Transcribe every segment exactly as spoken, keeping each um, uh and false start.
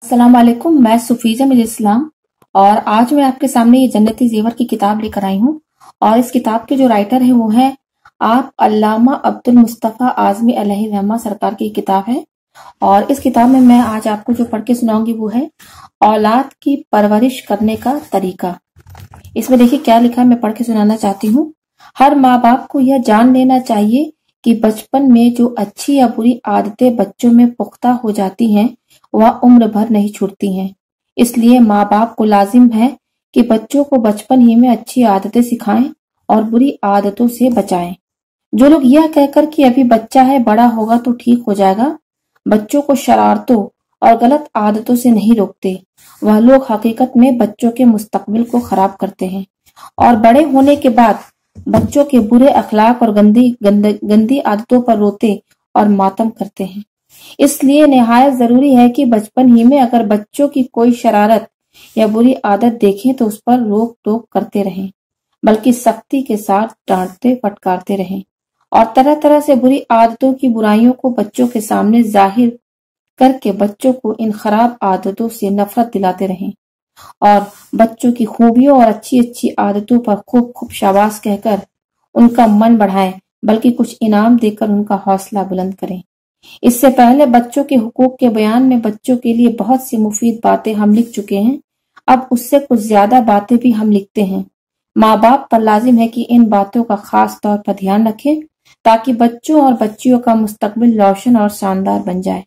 अस्सलाम वालेकुम। मैं सुफीजा मिल इस्लाम और आज मैं आपके सामने ये जन्नती जेवर की किताब लेकर आई हूँ। और इस किताब के जो राइटर है वो है आप अल्लामा अब्दुल मुस्तफ़ा आज़मी अलैहि रहमा सरकार की किताब है। और इस किताब में मैं आज आपको जो पढ़ के सुनाऊंगी वो है औलाद की परवरिश करने का तरीका। इसमें देखिए क्या लिखा है, मैं पढ़ के सुनाना चाहती हूँ। हर माँ बाप को यह जान लेना चाहिए कि बचपन में जो अच्छी या बुरी आदतें बच्चों में पुख्ता हो जाती हैं वह उम्र भर नहीं छूटती हैं। इसलिए माँ बाप को लाजिम है कि बच्चों को बचपन ही में अच्छी आदतें सिखाएं और बुरी आदतों से बचाएं। जो लोग यह कहकर कि अभी बच्चा है, बड़ा होगा तो ठीक हो जाएगा, बच्चों को शरारतों और गलत आदतों से नहीं रोकते, वह लोग हकीकत में बच्चों के मुस्तकबिल को खराब करते हैं और बड़े होने के बाद बच्चों के बुरे अखलाक और गंदी गंद, गंदी आदतों पर रोते और मातम करते हैं। इसलिए निहायत जरूरी है कि बचपन ही में अगर बच्चों की कोई शरारत या बुरी आदत देखें तो उस पर रोक टोक करते रहें, बल्कि सख्ती के साथ डांटते फटकारते रहें और तरह तरह से बुरी आदतों की बुराइयों को बच्चों के सामने जाहिर करके बच्चों को इन खराब आदतों से नफरत दिलाते रहें और बच्चों की खूबियों और अच्छी अच्छी आदतों पर खूब खूब शाबाश कहकर उनका मन बढ़ाएं, बल्कि कुछ इनाम देकर उनका हौसला बुलंद करें। इससे पहले बच्चों के हुकूक के बयान में बच्चों के लिए बहुत सी मुफीद बातें हम लिख चुके हैं। अब उससे कुछ ज्यादा बातें भी हम लिखते हैं। माँ बाप पर लाजिम है कि इन बातों का खास तौर पर ध्यान रखें ताकि बच्चों और बच्चियों का मुस्तकबिल रोशन और शानदार बन जाए।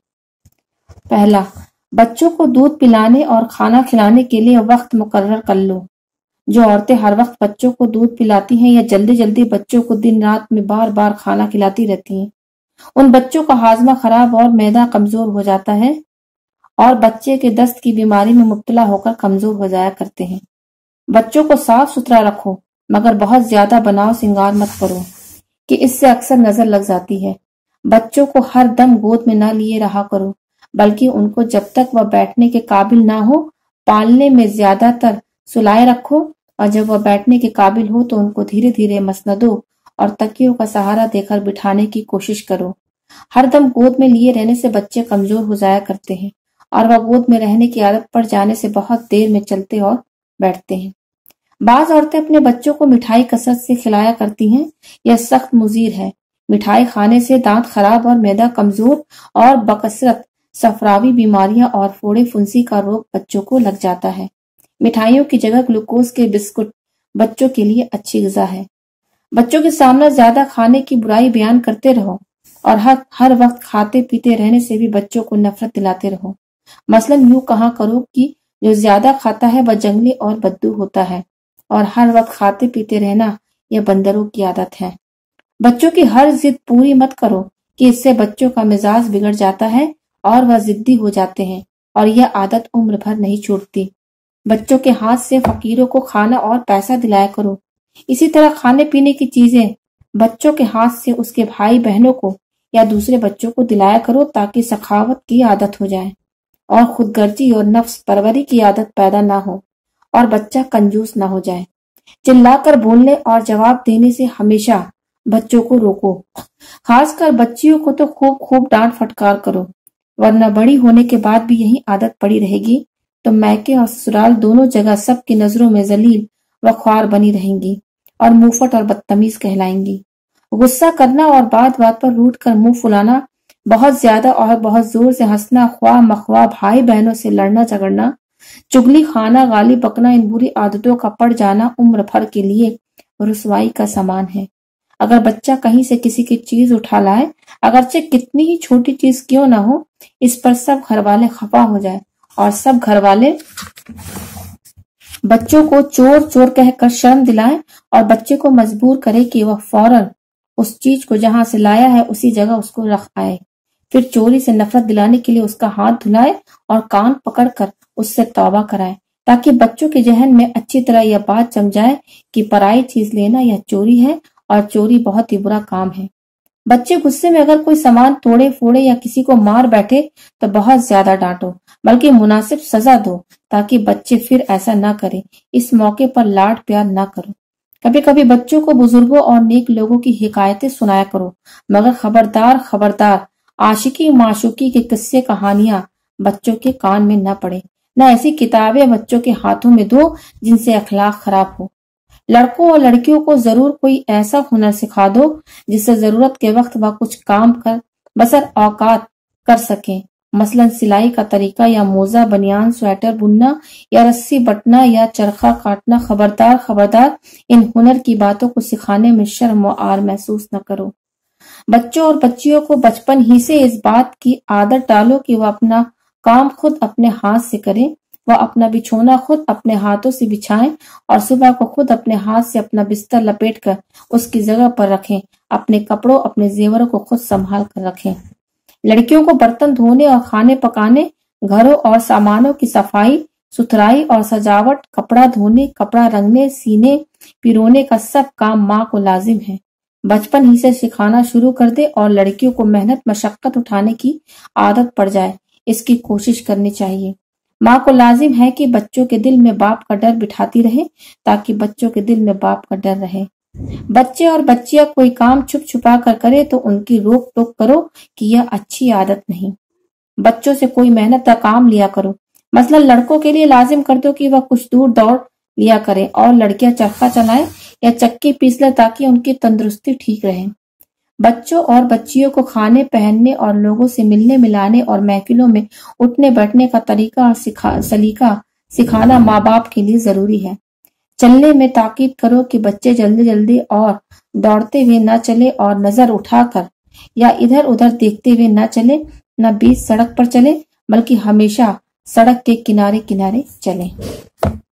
पहला, बच्चों को दूध पिलाने और खाना खिलाने के लिए वक्त मुकर्रर कर लो। जो औरतें हर वक्त बच्चों को दूध पिलाती हैं या जल्दी जल्दी बच्चों को दिन रात में बार बार खाना खिलाती रहती हैं, उन बच्चों का हाजमा खराब और मैदा कमजोर हो जाता है और बच्चे के दस्त की बीमारी में मुब्तला होकर कमजोर हो जाया करते हैं। बच्चों को साफ सुथरा रखो, मगर बहुत ज्यादा बनाव सिंगार मत करो कि इससे अक्सर नजर लग जाती है। बच्चों को हर दम गोद में ना लिए रहा करो, बल्कि उनको जब तक वह बैठने के काबिल ना हो पालने में ज्यादातर सुलाए रखो और जब वह बैठने के काबिल हो तो उनको धीरे धीरे मसनदों और तकियों का सहारा देकर बिठाने की कोशिश करो। हरदम गोद में लिए रहने से बच्चे कमजोर हो जाया करते हैं और वह गोद में रहने की आदत पड़ जाने से बहुत देर में चलते और बैठते हैं। बाज औरतें अपने बच्चों को मिठाई कसरत से खिलाया करती हैं। यह सख्त मुजीर है। मिठाई खाने से दांत खराब और मैदा कमजोर और बकसरत सफरावी बीमारियां और फोड़े फुंसी का रोग बच्चों को लग जाता है। मिठाइयों की जगह ग्लूकोज के बिस्कुट बच्चों के लिए अच्छी ग़िज़ा है। बच्चों के सामने ज्यादा खाने की बुराई बयान करते रहो और हर हर वक्त खाते पीते रहने से भी बच्चों को नफरत दिलाते रहो। मसलन यूं कहा करो कि जो ज्यादा खाता है वह जंगली और बद्दू होता है और हर वक्त खाते पीते रहना यह बंदरों की आदत है। बच्चों की हर जिद पूरी मत करो कि इससे बच्चों का मिजाज बिगड़ जाता है और वह जिद्दी हो जाते हैं और यह आदत उम्र भर नहीं छूटती। बच्चों के हाथ से फकीरों को खाना और पैसा दिलाया करो। इसी तरह खाने पीने की चीजें बच्चों के हाथ से उसके भाई बहनों को या दूसरे बच्चों को दिलाया करो ताकि सखावत की आदत हो जाए और खुदगर्जी और नफ्स परवरी की आदत पैदा ना हो और बच्चा कंजूस ना हो जाए। चिल्लाकर बोलने और जवाब देने से हमेशा बच्चों को रोको। खासकर बच्चियों को तो खूब खूब डांट फटकार करो, वरना बड़ी होने के बाद भी यही आदत पड़ी रहेगी तो मैके और ससुराल दोनों जगह सबकी नजरों में जलील व ख्वार बनी रहेंगी और मुंहफट और बदतमीज कहलाएंगी। गुस्सा करना और बात बात पर रूठ कर मुंह फुलाना, बहुत ज्यादा और बहुत जोर से हंसना, ख्वाह मख्वाह भाई बहनों से लड़ना झगड़ना, चुगली खाना, गाली बकना, इन बुरी आदतों का पड़ जाना उम्र भर के लिए रुसवाई का समान है। अगर बच्चा कहीं से किसी की चीज उठा लाए, अगरचे कितनी ही छोटी चीज क्यों ना हो, इस पर सब घर वाले खफा हो जाए और सब घर वाले बच्चों को चोर चोर कहकर शर्म दिलाए और बच्चे को मजबूर करे कि वह फौरन उस चीज को जहां से लाया है उसी जगह उसको रख आए। फिर चोरी से नफरत दिलाने के लिए उसका हाथ धुलाए और कान पकड़कर उससे तौबा कराए ताकि बच्चों के जहन में अच्छी तरह यह बात जम जाए कि पराई चीज लेना यह चोरी है और चोरी बहुत ही बुरा काम है। बच्चे गुस्से में अगर कोई सामान तोड़े फोड़े या किसी को मार बैठे तो बहुत ज्यादा डांटो, बल्कि मुनासिब सजा दो ताकि बच्चे फिर ऐसा ना करें। इस मौके पर लाड प्यार ना करो। कभी कभी बच्चों को बुजुर्गों और नेक लोगों की हिकायतें सुनाया करो, मगर खबरदार खबरदार आशिकी माशूकी के किस्से कहानियां بچوں کے کان میں نہ پڑے، نہ ایسی کتابیں بچوں کے ہاتھوں میں دو جن سے اخلاق خراب ہو۔ لڑکوں اور لڑکیوں کو ضرور کوئی ایسا ہنر سکھا دو جس سے ضرورت کے وقت وہ کچھ کام کر بسر اوقات کر سکیں، مثلاً سلائی کا طریقہ یا موزہ، بنیان، سویٹر بننا یا رسی بٹنا یا چرخہ کاٹنا۔ خبردار خبردار ان ہنر کی باتوں کو سکھانے میں شرم و عار محسوس نہ کرو۔ بچوں اور بچیوں کو بچپن ہی سے اس بات کی عادت ڈالو کہ وہ اپنا کام خود اپنے ہاتھ سے کریں، وہ اپنا بچھونا خود اپنے ہاتھوں سے بچھائیں اور صبح کو خود اپنے ہاتھ سے اپنا بستر لپیٹ کر اس کی جگہ پر رکھیں، اپنے کپڑوں اپنے زیوروں کو خود سنبھال کر رکھیں۔ لڑکیوں کو برتن دھونے اور کھانے پکانے، گھروں اور سامانوں کی صفائی ستھرائی اور سجاوٹ، کپڑا دھونے، کپڑا رنگنے، سینے پیرونے کا سب کام ماں کو لازم ہے۔ بچپن ہی سے سکھانا شروع کر دے اور لڑکیوں کو محنت مشقت اٹھانے کی عادت پڑ جائے، اس کی کوشش کرنی چاہیے۔ ماں کو لازم ہے کہ بچوں کے دل میں باپ کا ڈر بٹھاتی رہے تاکہ بچوں کے دل میں باپ کا ڈر رہے۔ بچے اور بچیاں کوئی کام چھپ چھپا کر کرے تو ان کی روک ٹوک کرو کہ یہ اچھی عادت نہیں۔ بچوں سے کوئی محنت کا کام لیا کرو، مثلا لڑکوں کے لیے لازم کر دو کہ وہ کچھ دور دوڑ لیا کریں اور لڑکیاں چرخہ چلائیں یا چکی پیس لیں تاکہ ان کی تندرستی ٹھیک رہے۔ بچوں اور بچیوں کو کھانے پہننے اور لوگوں سے ملنے ملانے اور محفلوں میں اٹھنے بیٹھنے کا طریقہ اور سکھا سلیقہ سکھانا ماں باپ کے لیے ضروری ہے۔ چلنے میں تاکید کرو کہ بچے جلدی جلدی اور دوڑتے ہوئے نہ چلے اور نظر اٹھا کر یا ادھر ادھر دیکھتے ہوئے نہ چلے، نہ بیچ سڑک پر چلے بلکہ ہمیشہ سڑک کے کنارے کنارے چلیں۔